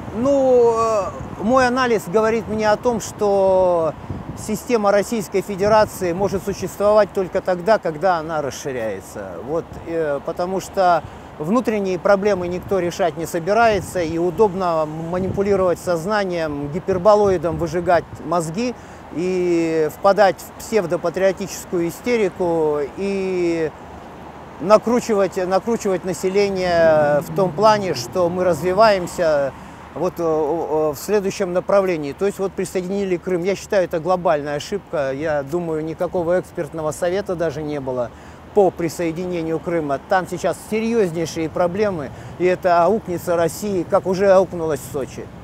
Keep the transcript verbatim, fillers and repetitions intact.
Ну, мой анализ говорит мне о том, что система Российской Федерации может существовать только тогда, когда она расширяется. Вот, э, потому что внутренние проблемы никто решать не собирается, и удобно манипулировать сознанием, гиперболоидом выжигать мозги и впадать в псевдопатриотическую истерику и накручивать, накручивать население в том плане, что мы развиваемся вот в следующем направлении. То есть вот присоединили Крым. Я считаю, это глобальная ошибка. Я думаю, никакого экспертного совета даже не было по присоединению Крыма. Там сейчас серьезнейшие проблемы, и это аукнется России, как уже аукнулось в Сочи.